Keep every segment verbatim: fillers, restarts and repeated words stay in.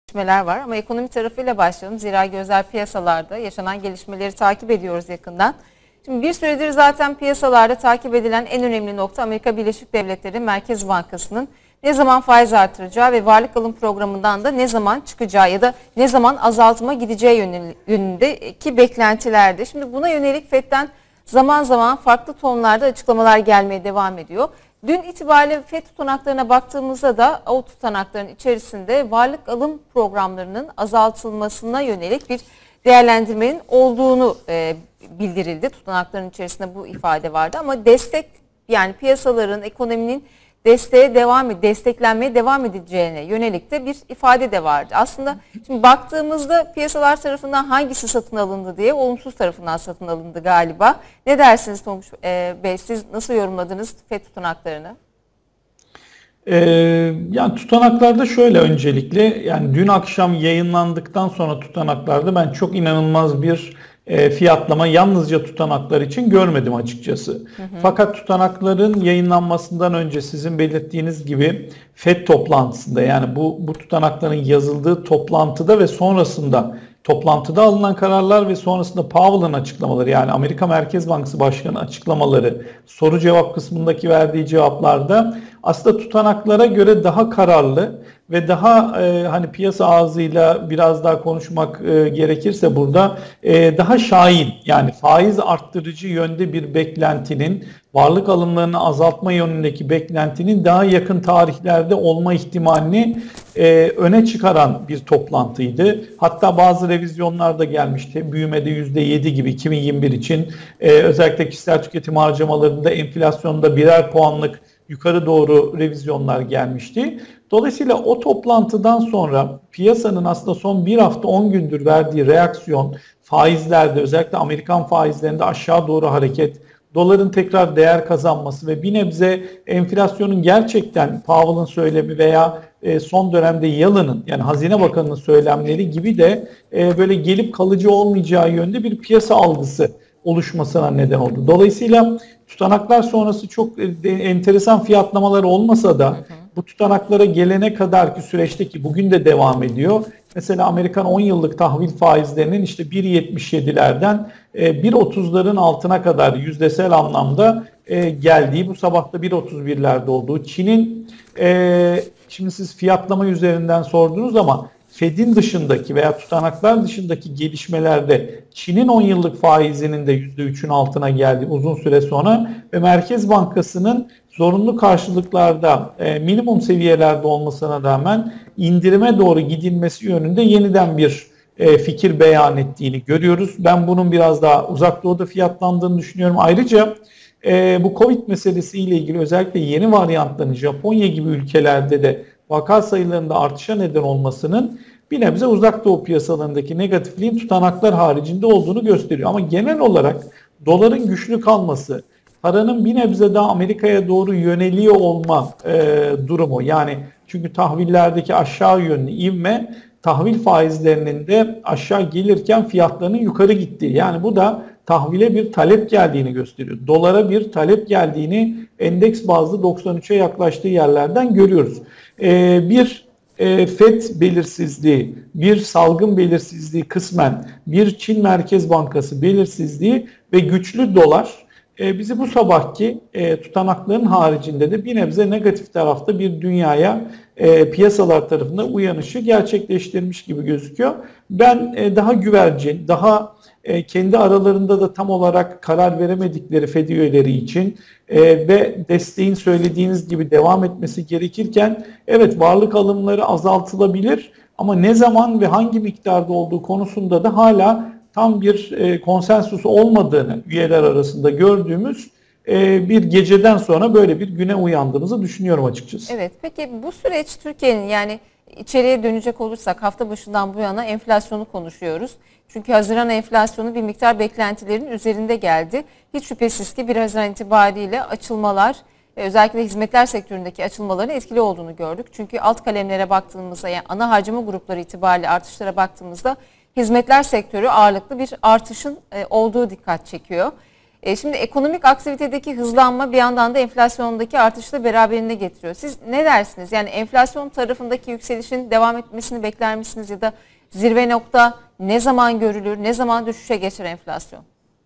gelişmeler var ama ekonomi tarafıyla başlayalım. Zira gözler piyasalarda yaşanan gelişmeleri takip ediyoruz yakından. Şimdi bir süredir zaten piyasalarda takip edilen en önemli nokta Amerika Birleşik Devletleri Merkez Bankası'nın ne zaman faiz artıracağı ve varlık alım programından da ne zaman çıkacağı ya da ne zaman azaltıma gideceği yönündeki beklentilerde. Şimdi buna yönelik Fed'den zaman zaman farklı tonlarda açıklamalar gelmeye devam ediyor. Dün itibariyle Fed tutanaklarına baktığımızda da o tutanakların içerisinde varlık alım programlarının azaltılmasına yönelik bir değerlendirmenin olduğunu e, bildirildi. Tutanakların içerisinde bu ifade vardı ama destek, yani piyasaların, ekonominin desteğe devam desteklenmeye devam edeceğine yönelik de bir ifade de vardı. Aslında şimdi baktığımızda piyasalar tarafından hangisi satın alındı diye olumsuz tarafından satın alındı galiba. Ne dersiniz Tonguç e, Bey? Siz nasıl yorumladınız Fed tutanaklarını? Ee, yani tutanaklarda şöyle, öncelikle yani dün akşam yayınlandıktan sonra tutanaklarda ben çok inanılmaz bir e, fiyatlama yalnızca tutanaklar için görmedim açıkçası. Hı hı. Fakat tutanakların yayınlanmasından önce sizin belirttiğiniz gibi Fed toplantısında, yani bu, bu tutanakların yazıldığı toplantıda ve sonrasında toplantıda alınan kararlar ve sonrasında Powell'ın açıklamaları, yani Amerika Merkez Bankası Başkanı açıklamaları, soru cevap kısmındaki verdiği cevaplarda aslında tutanaklara göre daha kararlı ve daha e, hani piyasa ağzıyla biraz daha konuşmak e, gerekirse burada e, daha şahin, yani faiz arttırıcı yönde bir beklentinin, varlık alımlarını azaltma yönündeki beklentinin daha yakın tarihlerde olma ihtimalini e, öne çıkaran bir toplantıydı. Hatta bazı revizyonlar da gelmişti. Büyümede yüzde yedi gibi iki bin yirmi bir için e, özellikle kişisel tüketim harcamalarında enflasyonda birer puanlık yukarı doğru revizyonlar gelmişti. Dolayısıyla o toplantıdan sonra piyasanın aslında son bir hafta on gündür verdiği reaksiyon, faizlerde, özellikle Amerikan faizlerinde aşağı doğru hareket, doların tekrar değer kazanması ve bir nebze enflasyonun gerçekten Powell'ın söylemi veya son dönemde Yellen'ın, yani Hazine Bakanı'nın söylemleri gibi de böyle gelip kalıcı olmayacağı yönde bir piyasa algısı oluşmasına neden oldu. Dolayısıyla tutanaklar sonrası çok enteresan fiyatlamalar olmasa da bu tutanaklara gelene kadarki süreçteki bugün de devam ediyor. Mesela Amerikan on yıllık tahvil faizlerinin işte bir yetmiş yedilerden bir otuzların altına kadar yüzdesel anlamda geldiği, bu sabah da bir otuz birlerde olduğu. Çin'in, şimdi siz fiyatlama üzerinden sordunuz ama Fed'in dışındaki veya tutanaklar dışındaki gelişmelerde Çin'in on yıllık faizinin de yüzde üçün altına geldi uzun süre sonra ve Merkez Bankası'nın zorunlu karşılıklarda e, minimum seviyelerde olmasına rağmen indirime doğru gidilmesi yönünde yeniden bir e, fikir beyan ettiğini görüyoruz. Ben bunun biraz daha Uzak Doğu'da fiyatlandığını düşünüyorum. Ayrıca e, bu Covid meselesiyle ilgili özellikle yeni varyantların Japonya gibi ülkelerde de vaka sayılarında artışa neden olmasının bir nebze Uzak Doğu piyasalarındaki negatifliğin tutanaklar haricinde olduğunu gösteriyor. Ama genel olarak doların güçlü kalması, paranın bir nebze daha Amerika'ya doğru yöneliyor olma e, durumu, yani çünkü tahvillerdeki aşağı yönlü ivme tahvil faizlerinin de aşağı gelirken fiyatlarının yukarı gittiği, yani bu da tahvile bir talep geldiğini gösteriyor. Dolara bir talep geldiğini endeks bazlı doksan üçe yaklaştığı yerlerden görüyoruz. Ee, bir e, Fed belirsizliği, bir salgın belirsizliği kısmen, bir Çin Merkez Bankası belirsizliği ve güçlü dolar e, bizi bu sabahki e, tutanakların haricinde de bir nebze negatif tarafta bir dünyaya e, piyasalar tarafından uyanışı gerçekleştirmiş gibi gözüküyor. Ben e, daha güvercin, daha e, kendi aralarında da tam olarak karar veremedikleri Fed üyeleri için e, ve desteğin söylediğiniz gibi devam etmesi gerekirken evet varlık alımları azaltılabilir ama ne zaman ve hangi miktarda olduğu konusunda da hala tam bir e, konsensus olmadığını üyeler arasında gördüğümüz e, bir geceden sonra böyle bir güne uyandığımızı düşünüyorum açıkçası. Evet, peki bu süreç Türkiye'nin, yani içeriye dönecek olursak hafta başından bu yana enflasyonu konuşuyoruz. Çünkü Haziran enflasyonu bir miktar beklentilerin üzerinde geldi. Hiç şüphesiz ki bir Haziran itibariyle açılmalar, özellikle hizmetler sektöründeki açılmaların etkili olduğunu gördük. Çünkü alt kalemlere baktığımızda, yani ana harcama grupları itibariyle artışlara baktığımızda hizmetler sektörü ağırlıklı bir artışın olduğu dikkat çekiyor. E, şimdi ekonomik aktivitedeki hızlanma bir yandan da enflasyondaki artışı da beraberinde getiriyor. Siz ne dersiniz? Yani enflasyon tarafındaki yükselişin devam etmesini bekler misiniz ya da zirve nokta ne zaman görülür, ne zaman düşüşe geçer enflasyon?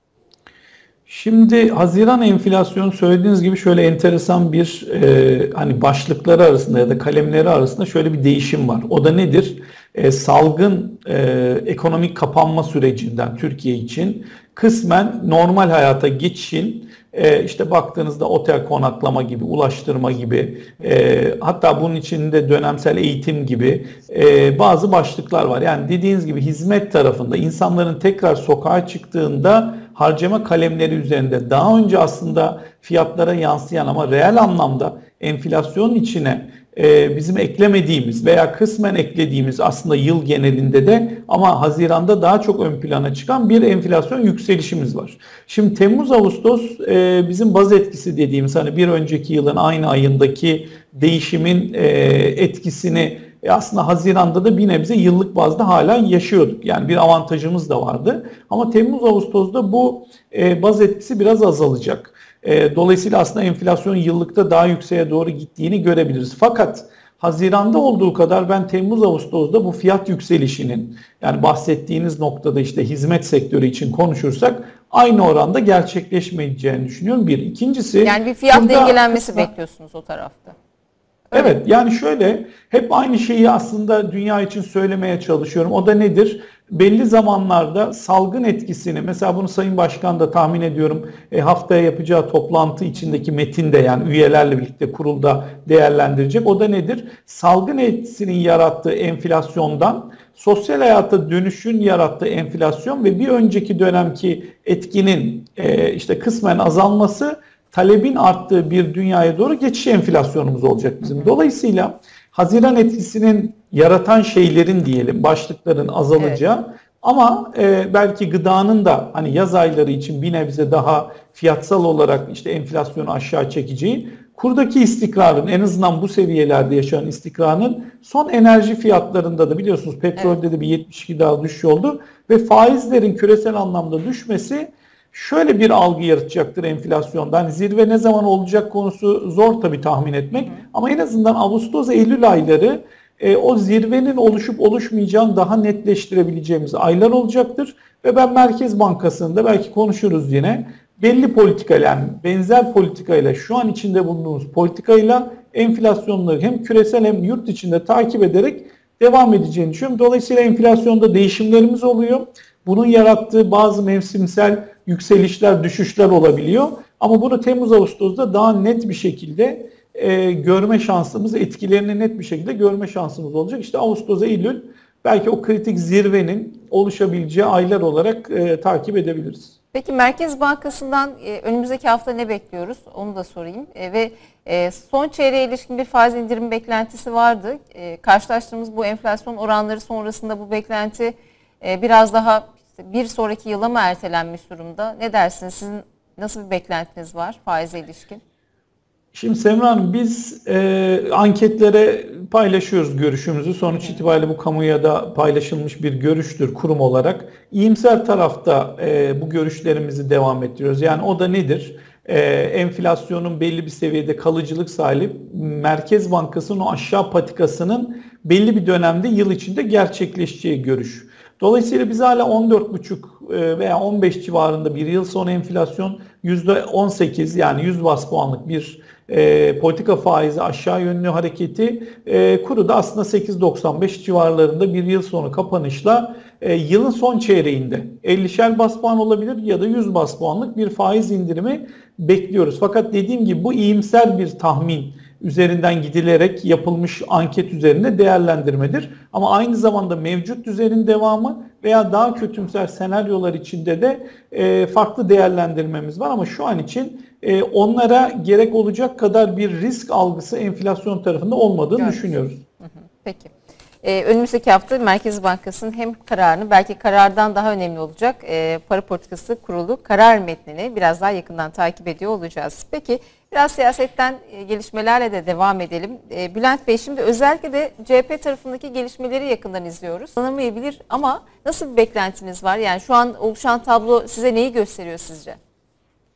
Şimdi Haziran enflasyonu söylediğiniz gibi şöyle enteresan bir e, hani başlıkları arasında ya da kalemleri arasında şöyle bir değişim var. O da nedir? E, salgın e, ekonomik kapanma sürecinden Türkiye için kısmen normal hayata geçişin e, işte baktığınızda otel konaklama gibi, ulaştırma gibi e, hatta bunun içinde dönemsel eğitim gibi e, bazı başlıklar var. Yani dediğiniz gibi hizmet tarafında insanların tekrar sokağa çıktığında harcama kalemleri üzerinde daha önce aslında fiyatlara yansıyan ama reel anlamda enflasyonun içine e, bizim eklemediğimiz veya kısmen eklediğimiz aslında yıl genelinde de ama Haziran'da daha çok ön plana çıkan bir enflasyon yükselişimiz var. Şimdi Temmuz-Ağustos e, bizim baz etkisi dediğimiz hani bir önceki yılın aynı ayındaki değişimin e, etkisini E aslında Haziran'da da bir nebze yıllık bazda hala yaşıyorduk. Yani bir avantajımız da vardı. Ama Temmuz-Ağustos'da bu e, baz etkisi biraz azalacak. E, dolayısıyla aslında enflasyon yıllıkta daha yükseğe doğru gittiğini görebiliriz. Fakat Haziran'da olduğu kadar ben Temmuz-Ağustos'da bu fiyat yükselişinin yani bahsettiğiniz noktada işte hizmet sektörü için konuşursak aynı oranda gerçekleşmeyeceğini düşünüyorum. Bir. İkincisi yani bir fiyat dengelenmesi kısmen bekliyorsunuz o tarafta. Öyle. Evet, yani şöyle hep aynı şeyi aslında dünya için söylemeye çalışıyorum. O da nedir? Belli zamanlarda salgın etkisini mesela bunu Sayın Başkan da tahmin ediyorum e, haftaya yapacağı toplantı içindeki metinde yani üyelerle birlikte kurulda değerlendirecek. O da nedir? Salgın etkisinin yarattığı enflasyondan sosyal hayata dönüşün yarattığı enflasyon ve bir önceki dönemki etkinin e, işte kısmen azalması talebin arttığı bir dünyaya doğru geçiş enflasyonumuz olacak bizim. Dolayısıyla Haziran etkisinin yaratan şeylerin diyelim başlıkların azalacağı evet. Ama e, belki gıdanın da hani yaz ayları için bir nebze daha fiyatsal olarak işte enflasyonu aşağı çekeceği, kurdaki istikrarın en azından bu seviyelerde yaşanan istikrarın son enerji fiyatlarında da biliyorsunuz petrolde evet. de bir yetmiş iki daha düşüş oldu ve faizlerin küresel anlamda düşmesi şöyle bir algı yaratacaktır enflasyonda. Hani zirve ne zaman olacak konusu zor tabii tahmin etmek. Hı. Ama en azından Ağustos-Eylül ayları e, o zirvenin oluşup oluşmayacağını daha netleştirebileceğimiz aylar olacaktır. Ve ben Merkez Bankası'nda belki konuşuruz yine. Belli politikayla yani benzer politikayla şu an içinde bulunduğumuz politikayla enflasyonları hem küresel hem yurt içinde takip ederek devam edeceğini düşünüyorum. Dolayısıyla enflasyonda değişimlerimiz oluyor. Bunun yarattığı bazı mevsimsel yükselişler, düşüşler olabiliyor. Ama bunu Temmuz-Ağustos'ta daha net bir şekilde e, görme şansımız, etkilerini net bir şekilde görme şansımız olacak. İşte Ağustos-Eylül belki o kritik zirvenin oluşabileceği aylar olarak e, takip edebiliriz. Peki Merkez Bankası'ndan e, önümüzdeki hafta ne bekliyoruz? Onu da sorayım. E, ve e, son çeyreğe ilişkin bir faiz indirimi beklentisi vardı. E, karşılaştığımız bu enflasyon oranları sonrasında bu beklenti e, biraz daha işte bir sonraki yıla mı ertelenmiş durumda? Ne dersiniz? Sizin nasıl bir beklentiniz var faize ilişkin? Şimdi Semra Hanım biz e, anketlere paylaşıyoruz görüşümüzü. Sonuç itibariyle bu kamuya da paylaşılmış bir görüştür kurum olarak. İyimser tarafta e, bu görüşlerimizi devam ettiriyoruz. Yani o da nedir? E, enflasyonun belli bir seviyede kalıcılık sahip Merkez Bankası'nın o aşağı patikasının belli bir dönemde yıl içinde gerçekleşeceği görüş. Dolayısıyla biz hala on dört buçuk veya on beş civarında bir yıl sonu enflasyon yüzde on sekiz yani yüz baz puanlık bir e, politika faizi aşağı yönlü hareketi e, kuru da aslında sekiz virgül doksan beş civarlarında bir yıl sonu kapanışla e, yılın son çeyreğinde ellişer baz puan olabilir ya da yüz baz puanlık bir faiz indirimi bekliyoruz. Fakat dediğim gibi bu iyimser bir tahmin üzerinden gidilerek yapılmış anket üzerinde değerlendirmedir. Ama aynı zamanda mevcut düzenin devamı veya daha kötümser senaryolar içinde de e, farklı değerlendirmemiz var. Ama şu an için e, onlara gerek olacak kadar bir risk algısı enflasyon tarafında olmadığını evet. düşünüyoruz. Hı hı. Peki. Ee, önümüzdeki hafta Merkez Bankası'nın hem kararını belki karardan daha önemli olacak e, para politikası kurulu karar metnini biraz daha yakından takip ediyor olacağız. Peki biraz siyasetten e, gelişmelerle de devam edelim. E, Bülent Bey şimdi özellikle de C H P tarafındaki gelişmeleri yakından izliyoruz. Anlamayabilir ama nasıl bir beklentiniz var? Yani şu an oluşan tablo size neyi gösteriyor sizce?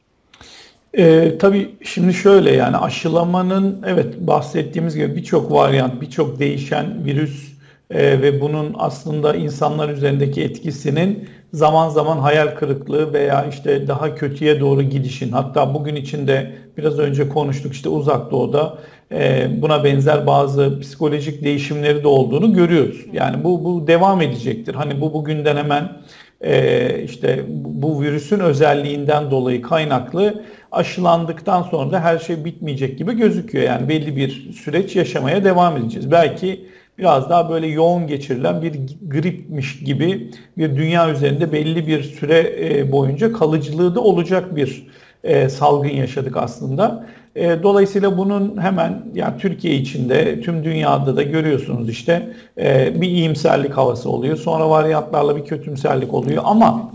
Ee, tabii şimdi şöyle, yani aşılamanın, evet, bahsettiğimiz gibi birçok varyant, birçok değişen virüs e, ve bunun aslında insanlar üzerindeki etkisinin zaman zaman hayal kırıklığı veya işte daha kötüye doğru gidişin, hatta bugün içinde biraz önce konuştuk, işte Uzak Doğu'da e, buna benzer bazı psikolojik değişimleri de olduğunu görüyoruz. Yani bu bu devam edecektir. Hani bu bugünden hemen e, işte bu, bu virüsün özelliğinden dolayı kaynaklı aşılandıktan sonra da her şey bitmeyecek gibi gözüküyor. Yani belli bir süreç yaşamaya devam edeceğiz. Belki biraz daha böyle yoğun geçirilen bir gripmiş gibi bir dünya üzerinde belli bir süre e, boyunca kalıcılığı da olacak bir e, salgın yaşadık aslında. E, dolayısıyla bunun hemen, yani Türkiye içinde, tüm dünyada da görüyorsunuz işte e, bir iyimserlik havası oluyor. Sonra varyantlarla bir kötümserlik oluyor ama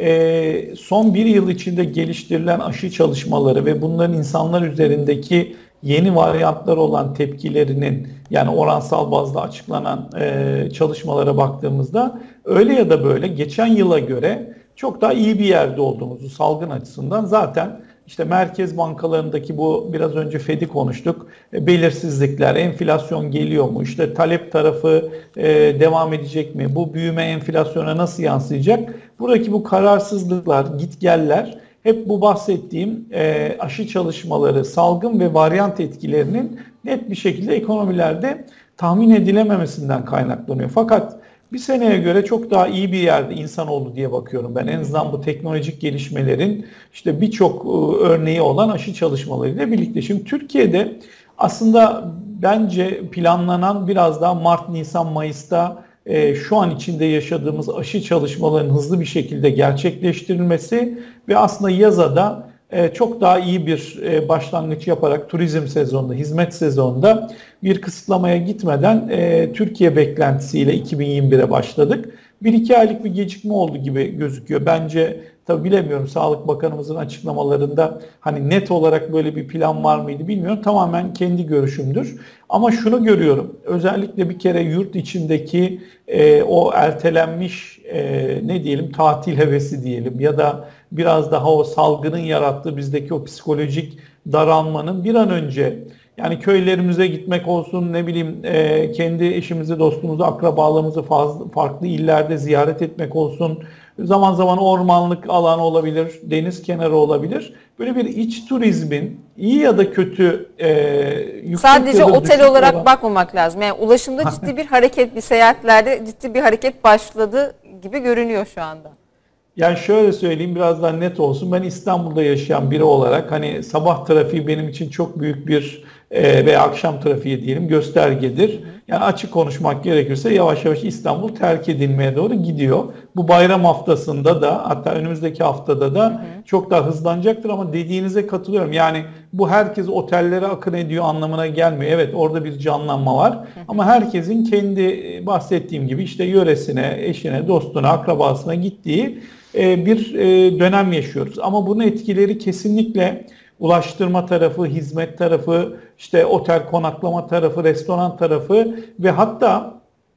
e, son bir yıl içinde geliştirilen aşı çalışmaları ve bunların insanlar üzerindeki yeni varyantlar olan tepkilerinin, yani oransal bazda açıklanan e, çalışmalara baktığımızda öyle ya da böyle geçen yıla göre çok daha iyi bir yerde olduğumuzu, salgın açısından zaten işte merkez bankalarındaki bu biraz önce Fed'i konuştuk, e, belirsizlikler, enflasyon geliyor mu, işte talep tarafı e, devam edecek mi, bu büyüme enflasyona nasıl yansıyacak, buradaki bu kararsızlıklar, gitgeller hep bu bahsettiğim e, aşı çalışmaları, salgın ve varyant etkilerinin net bir şekilde ekonomilerde tahmin edilememesinden kaynaklanıyor. Fakat bir seneye göre çok daha iyi bir yerde insanoğlu diye bakıyorum ben. En azından bu teknolojik gelişmelerin işte birçok örneği olan aşı çalışmalarıyla birlikte. Şimdi Türkiye'de aslında bence planlanan biraz daha Mart, Nisan, Mayıs'ta e, şu an içinde yaşadığımız aşı çalışmalarının hızlı bir şekilde gerçekleştirilmesi ve aslında yaza da e, çok daha iyi bir e, başlangıç yaparak turizm sezonunda, hizmet sezonunda bir kısıtlamaya gitmeden e, Türkiye beklentisiyle iki bin yirmi bire başladık. Bir iki aylık bir gecikme oldu gibi gözüküyor. Bence tabi bilemiyorum, Sağlık Bakanımızın açıklamalarında hani net olarak böyle bir plan var mıydı bilmiyorum. Tamamen kendi görüşümdür. Ama şunu görüyorum. Özellikle bir kere yurt içindeki e, o ertelenmiş e, ne diyelim tatil hevesi diyelim ya da biraz daha o salgının yarattığı bizdeki o psikolojik daralmanın bir an önce, yani köylerimize gitmek olsun, ne bileyim e, kendi eşimizi, dostumuzu, akrabalarımızı fazla, farklı illerde ziyaret etmek olsun, zaman zaman ormanlık alan olabilir, deniz kenarı olabilir. Böyle bir iç turizmin iyi ya da kötü e, yüksek sadece ya da otel olarak olan... bakmamak lazım. Yani ulaşımda ciddi bir hareket, bir seyahatlerde ciddi bir hareket başladı gibi görünüyor şu anda. Yani şöyle söyleyeyim, biraz daha net olsun. Ben İstanbul'da yaşayan biri olarak hani sabah trafiği benim için çok büyük bir e, veya akşam trafiği diyelim göstergedir. Yani açık konuşmak gerekirse yavaş yavaş İstanbul terk edilmeye doğru gidiyor. Bu bayram haftasında da, hatta önümüzdeki haftada da hı hı. çok daha hızlanacaktır ama dediğinize katılıyorum. Yani bu herkes otellere akın ediyor anlamına gelmiyor. Evet, orada bir canlanma var. Hı hı. Ama herkesin kendi bahsettiğim gibi işte yöresine, eşine, dostuna, akrabasına gittiği bir dönem yaşıyoruz. Ama bunun etkileri kesinlikle ulaştırma tarafı, hizmet tarafı, işte otel konaklama tarafı, restoran tarafı ve hatta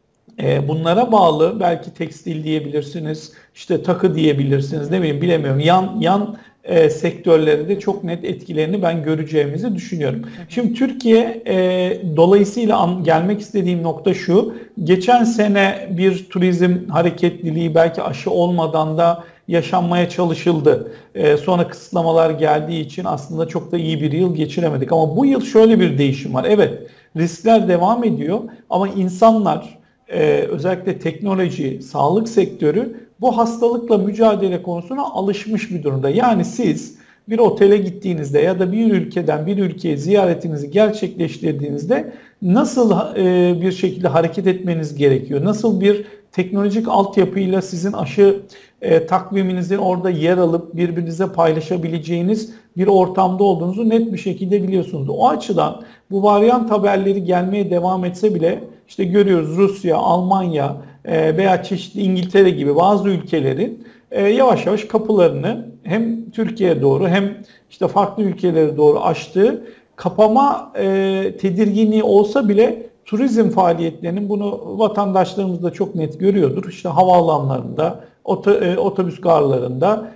bunlara bağlı belki tekstil diyebilirsiniz, işte takı diyebilirsiniz, ne bileyim bilemiyorum. Yan yan e, sektörlerinde çok net etkilerini ben göreceğimizi düşünüyorum. Şimdi Türkiye e, dolayısıyla an, gelmek istediğim nokta şu. Geçen sene bir turizm hareketliliği belki aşı olmadan da yaşanmaya çalışıldı. E, sonra kısıtlamalar geldiği için aslında çok da iyi bir yıl geçiremedik. Ama bu yıl şöyle bir değişim var. Evet, riskler devam ediyor ama insanlar, Ee, özellikle teknoloji, sağlık sektörü bu hastalıkla mücadele konusuna alışmış bir durumda. Yani siz bir otele gittiğinizde ya da bir ülkeden bir ülkeye ziyaretinizi gerçekleştirdiğinizde nasıl e, bir şekilde hareket etmeniz gerekiyor? Nasıl bir teknolojik altyapıyla sizin aşı e, takviminizin orada yer alıp birbirinize paylaşabileceğiniz bir ortamda olduğunuzu net bir şekilde biliyorsunuz. O açıdan bu varyant haberleri gelmeye devam etse bile işte görüyoruz Rusya, Almanya e, veya çeşitli İngiltere gibi bazı ülkelerin e, yavaş yavaş kapılarını hem Türkiye'ye doğru hem işte farklı ülkelere doğru açtığı, kapama e, tedirginliği olsa bile turizm faaliyetlerinin, bunu vatandaşlarımız da çok net görüyordur. İşte havaalanlarında, otobüs garlarında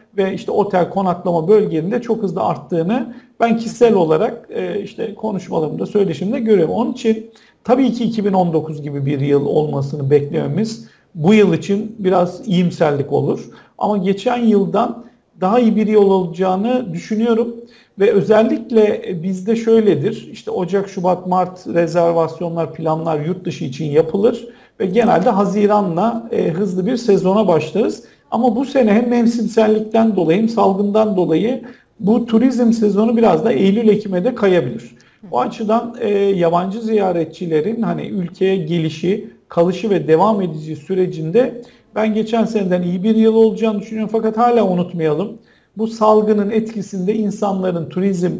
ve işte otel konaklama bölgelerinde çok hızlı arttığını ben kişisel olarak işte konuşmalarımda, söyleşimde görüyorum. Onun için tabii ki iki bin on dokuz gibi bir yıl olmasını beklememiz bu yıl için biraz iyimserlik olur. Ama geçen yıldan daha iyi bir yıl olacağını düşünüyorum. Ve özellikle bizde şöyledir, işte Ocak, Şubat, Mart rezervasyonlar, planlar yurt dışı için yapılır ve genelde Haziran'la e, hızlı bir sezona başlarız. Ama bu sene hem mevsimsellikten dolayı hem salgından dolayı bu turizm sezonu biraz da Eylül-Ekim'e de kayabilir. O açıdan e, yabancı ziyaretçilerin hani ülkeye gelişi, kalışı ve devam edici sürecinde ben geçen seneden iyi bir yıl olacağını düşünüyorum. Fakat hala unutmayalım. Bu salgının etkisinde insanların turizm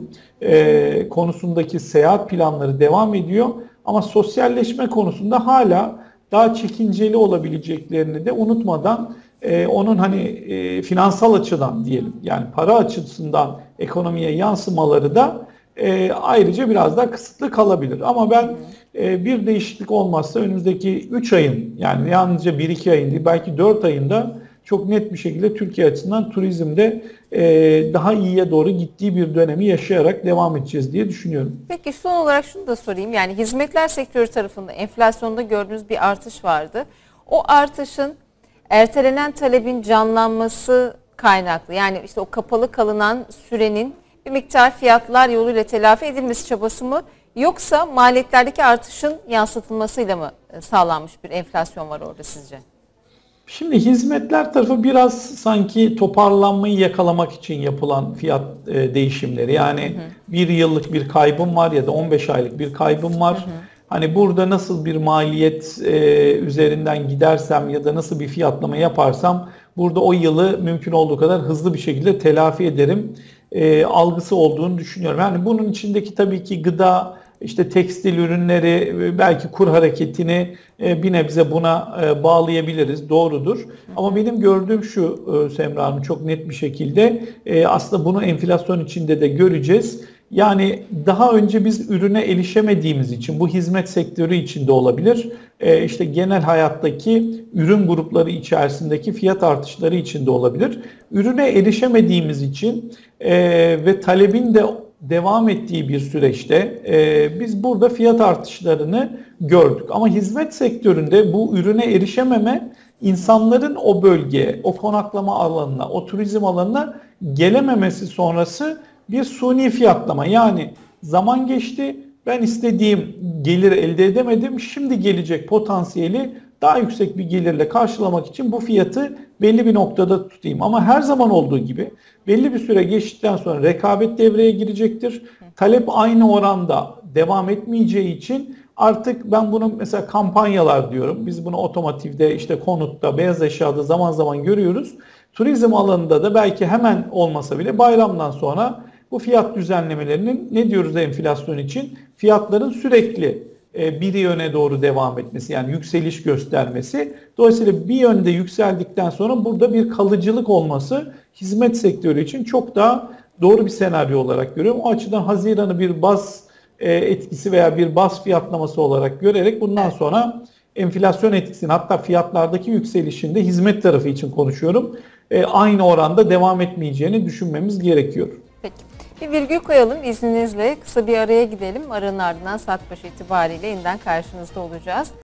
e, konusundaki seyahat planları devam ediyor. Ama sosyalleşme konusunda hala daha çekinceli olabileceklerini de unutmadan e, onun hani e, finansal açıdan diyelim, yani para açısından ekonomiye yansımaları da e, ayrıca biraz daha kısıtlı kalabilir. Ama ben e, bir değişiklik olmazsa önümüzdeki üç ayın, yani yalnızca bir iki ayın değil belki dört ayında çok net bir şekilde Türkiye açısından turizmde e, daha iyiye doğru gittiği bir dönemi yaşayarak devam edeceğiz diye düşünüyorum. Peki son olarak şunu da sorayım. Yani hizmetler sektörü tarafında enflasyonda gördüğünüz bir artış vardı. O artışın ertelenen talebin canlanması kaynaklı. Yani işte o kapalı kalınan sürenin bir miktar fiyatlar yoluyla telafi edilmesi çabası mı? Yoksa maliyetlerdeki artışın yansıtılmasıyla mı sağlanmış bir enflasyon var orada sizce? Şimdi hizmetler tarafı biraz sanki toparlanmayı yakalamak için yapılan fiyat e, değişimleri. Yani hı hı. bir yıllık bir kaybım var ya da on beş aylık bir kaybım var. Hı hı. Hani burada nasıl bir maliyet e, üzerinden gidersem ya da nasıl bir fiyatlama yaparsam burada o yılı mümkün olduğu kadar hızlı bir şekilde telafi ederim e, algısı olduğunu düşünüyorum. Yani bunun içindeki tabii ki gıda, İşte tekstil ürünleri, belki kur hareketini bir nebze buna bağlayabiliriz. Doğrudur. Ama benim gördüğüm şu Semra Hanım, çok net bir şekilde aslında bunu enflasyon içinde de göreceğiz. Yani daha önce biz ürüne erişemediğimiz için, bu hizmet sektörü içinde olabilir, işte genel hayattaki ürün grupları içerisindeki fiyat artışları içinde olabilir. Ürüne erişemediğimiz için ve talebin de devam ettiği bir süreçte e, biz burada fiyat artışlarını gördük. Ama hizmet sektöründe bu ürüne erişememe insanların o bölgeye, o konaklama alanına, o turizm alanına gelememesi sonrası bir suni fiyatlama. Yani zaman geçti, ben istediğim geliri elde edemedim, şimdi gelecek potansiyeli daha yüksek bir gelirle karşılamak için bu fiyatı belli bir noktada tutayım. Ama her zaman olduğu gibi belli bir süre geçtikten sonra rekabet devreye girecektir. Talep aynı oranda devam etmeyeceği için artık ben bunu mesela kampanyalar diyorum. Biz bunu otomotivde, işte konutta, beyaz eşyada zaman zaman görüyoruz. Turizm alanında da belki hemen olmasa bile bayramdan sonra bu fiyat düzenlemelerinin, ne diyoruz enflasyon için? Fiyatların sürekli bir yöne doğru devam etmesi, yani yükseliş göstermesi. Dolayısıyla bir yönde yükseldikten sonra burada bir kalıcılık olması hizmet sektörü için çok daha doğru bir senaryo olarak görüyorum. O açıdan Haziran'ı bir baz etkisi veya bir baz fiyatlaması olarak görerek bundan sonra enflasyon etkisini, hatta fiyatlardaki yükselişinde hizmet tarafı için konuşuyorum, aynı oranda devam etmeyeceğini düşünmemiz gerekiyor. Peki. Bir virgül koyalım izninizle. Kısa bir araya gidelim. Aranın ardından saat başı itibariyle yeniden karşınızda olacağız.